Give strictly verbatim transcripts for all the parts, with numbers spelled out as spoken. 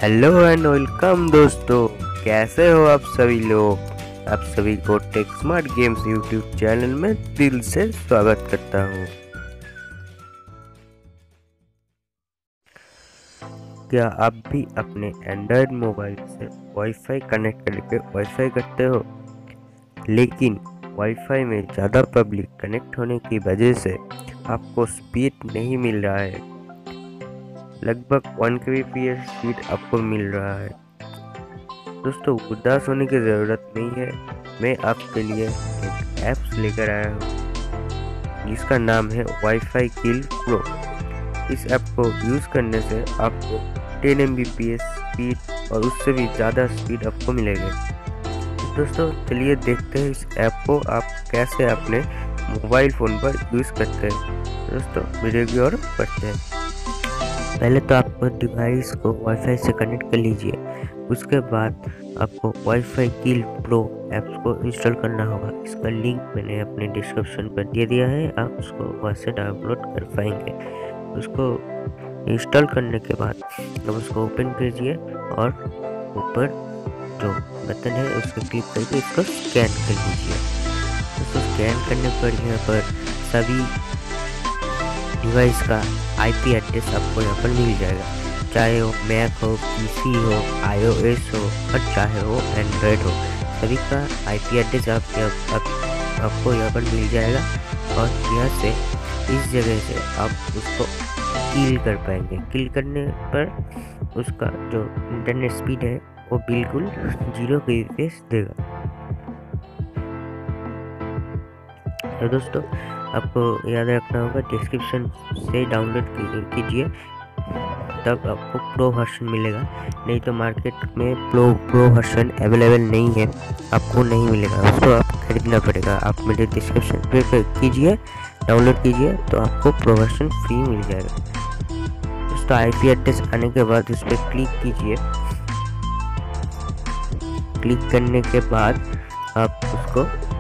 Hello and welcome दोस्तों, कैसे हो आप सभी लोग। आप सभी को tech smart games YouTube channel में दिल से स्वागत करता हूँ। क्या आप भी अपने एंड्रॉयड मोबाइल से वाईफाई कनेक्ट करके वाईफाई करते हो, लेकिन वाईफाई में ज़्यादा पब्लिक कनेक्ट होने की वजह से आपको स्पीड नहीं मिल रहा है। लगभग वन के बी पी एस स्पीड आपको मिल रहा है। दोस्तों, उदास होने की ज़रूरत नहीं है। मैं आपके लिए एक ऐप्स लेकर आया हूँ जिसका नाम है वाईफाई किल प्रो। इस ऐप को यूज़ करने से आपको ten M B P S speed और उससे भी ज़्यादा स्पीड आपको मिलेगा। दोस्तों, चलिए देखते हैं इस ऐप को आप कैसे अपने मोबाइल फ़ोन पर यूज़ करते हैं। दोस्तों, वीडियो की ओर बढ़ते हैं। पहले तो आपको डिवाइस को वाईफाई से कनेक्ट कर लीजिए। उसके बाद आपको वाईफाई किल प्रो ऐप्स को इंस्टॉल करना होगा। इसका लिंक मैंने अपने डिस्क्रिप्शन पर दे दिया है, आप उसको वहाँ से डाउनलोड कर पाएंगे। उसको इंस्टॉल करने के बाद आप उसको ओपन कीजिए और ऊपर जो बटन है उसको क्लिक करके इसको स्कैन कर लीजिए। उसको स्कैन करने पर यहाँ पर सभी डिवाइस का आईपी एड्रेस आपको यहाँ पर मिल जाएगा, चाहे वो मैक हो, पीसी हो, आईओएस हो और चाहे वो एंड्रॉयड हो। सभी का आईपी एड्रेस आप, आप, आप आपको यहाँ पर मिल जाएगा और यहाँ से इस जगह से आप उसको किल कर पाएंगे। किल करने पर उसका जो इंटरनेट स्पीड है वो बिल्कुल जीरो के बी देगा। तो दोस्तों, आपको याद रखना होगा डिस्क्रिप्शन से डाउनलोड कीजिए, तब आपको प्रो वर्जन मिलेगा। नहीं तो मार्केट में प्रो प्रो वर्जन अवेलेबल नहीं है, आपको नहीं मिलेगा, उसको आप खरीदना पड़ेगा। आप मेरे डिस्क्रिप्शन पे कीजिए, डाउनलोड कीजिए तो आपको प्रो वर्जन फ्री मिल जाएगा। दोस्तों, आईपी एड्रेस आने के बाद उस पर क्लिक कीजिए। क्लिक करने के बाद आप उसको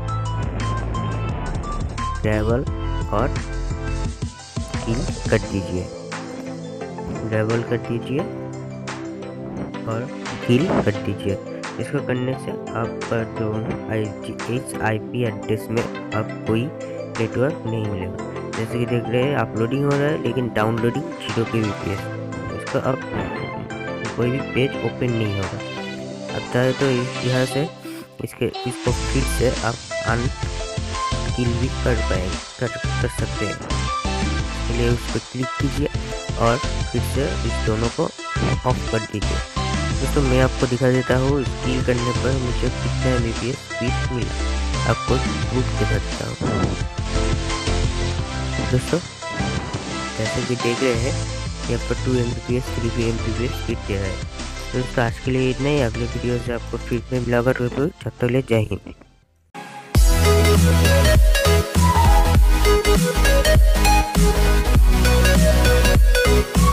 ट्रैवल और किल कर दीजिए। ट्रैवल कर दीजिए और किल कर दीजिए। इसको करने से आपका जो इस आईपी एड्रेस में आप कोई नेटवर्क नहीं मिलेगा। जैसे कि देख रहे हैं अपलोडिंग हो रहा है लेकिन downloading zero K B P S. इसका अब कोई भी पेज ओपन नहीं होगा। अब चाहे तो यहाँ से इसके इसको फिर से आप अन किल भी कर पाएंगे कर, कर सकते हैं। इसलिए उस पर क्लिक कीजिए और फिर से इस दोनों को ऑफ कर दीजिए। दोस्तों, मैं आपको दिखा देता हूँ किल करने पर मुझे कितना M B P S speed मिला। आपको प्रूफ दिखा देता हूँ। दोस्तों, जैसे कि देख रहे हैं यहाँ पर two M B P S three M B P S speed दे रहा है। दोस्तों, आज के लिए इतना ही। अगले वीडियो से आपको फिर में मिला कर जब तक ले जय Hind. We'll be right back.